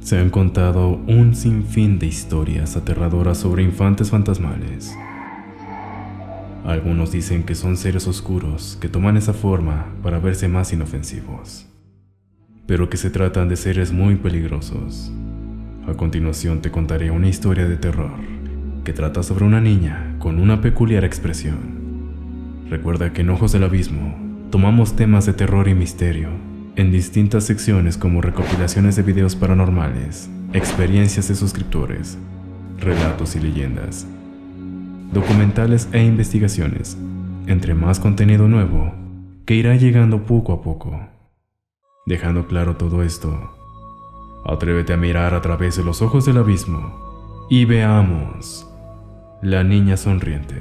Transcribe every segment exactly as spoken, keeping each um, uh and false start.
Se han contado un sinfín de historias aterradoras sobre infantes fantasmales. Algunos dicen que son seres oscuros que toman esa forma para verse más inofensivos, pero que se tratan de seres muy peligrosos. A continuación te contaré una historia de terror que trata sobre una niña con una peculiar expresión. Recuerda que en Ojos del Abismo tomamos temas de terror y misterio en distintas secciones como recopilaciones de videos paranormales, experiencias de suscriptores, relatos y leyendas, documentales e investigaciones, entre más contenido nuevo que irá llegando poco a poco. Dejando claro todo esto, atrévete a mirar a través de los ojos del abismo y veamos La Niña Sonriente.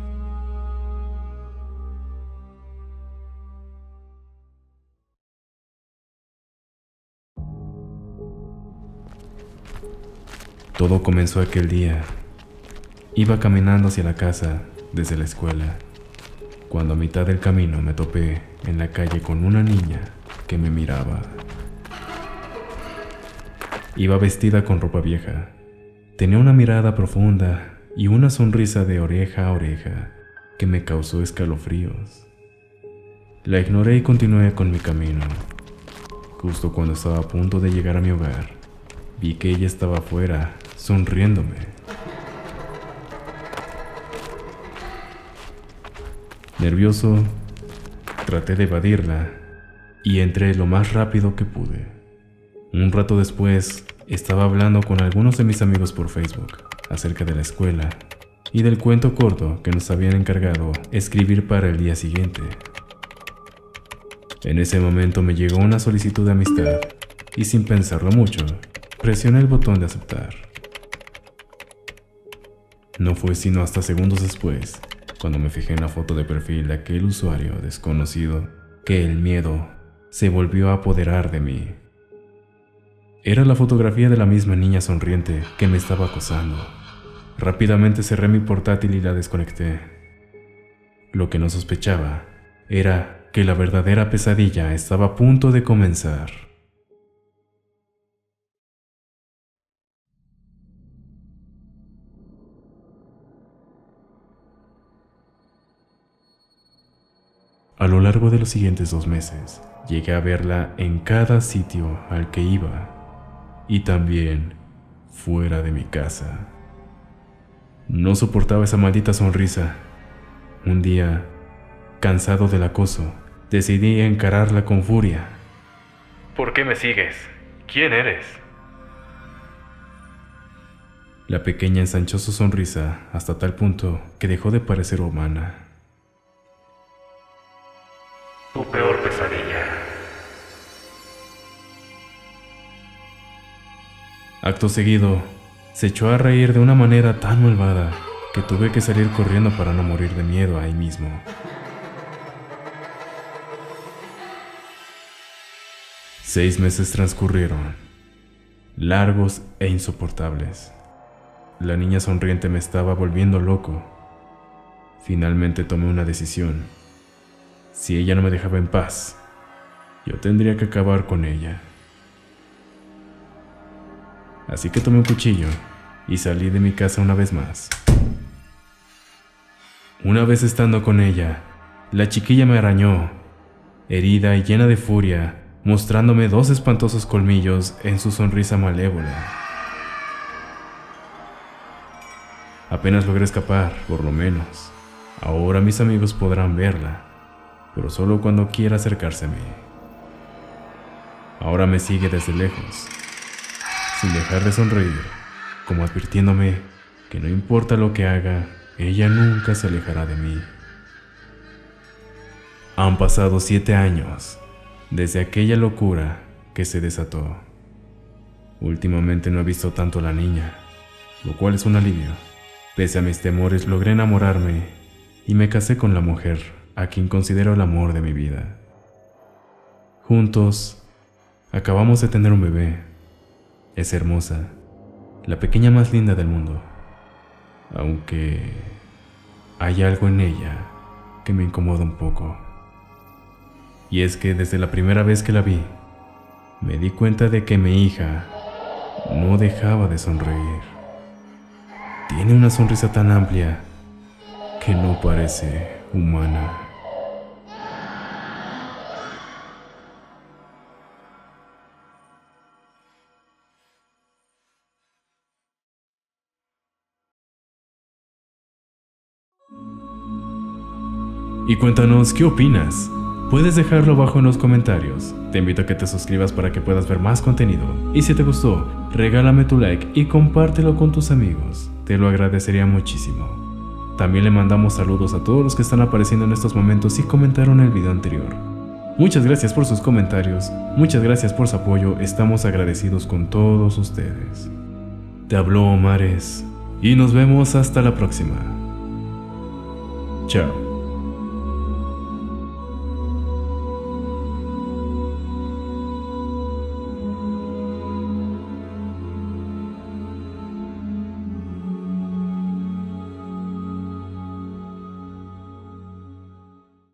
Todo comenzó aquel día. Iba caminando hacia la casa desde la escuela, cuando a mitad del camino me topé en la calle con una niña que me miraba. Iba vestida con ropa vieja, tenía una mirada profunda y una sonrisa de oreja a oreja que me causó escalofríos. La ignoré y continué con mi camino. Justo cuando estaba a punto de llegar a mi hogar, vi que ella estaba afuera, sonriéndome. Nervioso, traté de evadirla y entré lo más rápido que pude. Un rato después, estaba hablando con algunos de mis amigos por Facebook acerca de la escuela y del cuento corto que nos habían encargado escribir para el día siguiente. En ese momento me llegó una solicitud de amistad y sin pensarlo mucho, presioné el botón de aceptar. No fue sino hasta segundos después, cuando me fijé en la foto de perfil de aquel usuario desconocido, que el miedo se volvió a apoderar de mí. Era la fotografía de la misma niña sonriente que me estaba acosando. Rápidamente cerré mi portátil y la desconecté. Lo que no sospechaba era que la verdadera pesadilla estaba a punto de comenzar. A lo largo de los siguientes dos meses, llegué a verla en cada sitio al que iba, y también fuera de mi casa. No soportaba esa maldita sonrisa. Un día, cansado del acoso, decidí encararla con furia. ¿Por qué me sigues? ¿Quién eres? La pequeña ensanchó su sonrisa hasta tal punto que dejó de parecer humana. Tu peor pesadilla. Acto seguido, se echó a reír de una manera tan malvada que tuve que salir corriendo para no morir de miedo ahí mismo. Seis meses transcurrieron, largos e insoportables. La niña sonriente me estaba volviendo loco. Finalmente tomé una decisión. Si ella no me dejaba en paz, yo tendría que acabar con ella. Así que tomé un cuchillo y salí de mi casa una vez más. Una vez estando con ella, la chiquilla me arañó, herida y llena de furia, mostrándome dos espantosos colmillos en su sonrisa malévola. Apenas logré escapar, por lo menos. Ahora mis amigos podrán verla, pero solo cuando quiera acercarse a mí. Ahora me sigue desde lejos, sin dejar de sonreír, como advirtiéndome que no importa lo que haga, ella nunca se alejará de mí. Han pasado siete años desde aquella locura que se desató. Últimamente no he visto tanto a la niña, lo cual es un alivio. Pese a mis temores, logré enamorarme y me casé con la mujer a quien considero el amor de mi vida. Juntos, acabamos de tener un bebé. Es hermosa, la pequeña más linda del mundo, aunque hay algo en ella que me incomoda un poco. Y es que desde la primera vez que la vi, me di cuenta de que mi hija no dejaba de sonreír. Tiene una sonrisa tan amplia que no parece humana. Y cuéntanos qué opinas. Puedes dejarlo abajo en los comentarios. Te invito a que te suscribas para que puedas ver más contenido. Y si te gustó, regálame tu like y compártelo con tus amigos. Te lo agradecería muchísimo. También le mandamos saludos a todos los que están apareciendo en estos momentos y comentaron el video anterior. Muchas gracias por sus comentarios, muchas gracias por su apoyo, estamos agradecidos con todos ustedes. Te habló Omares y nos vemos hasta la próxima. Chao.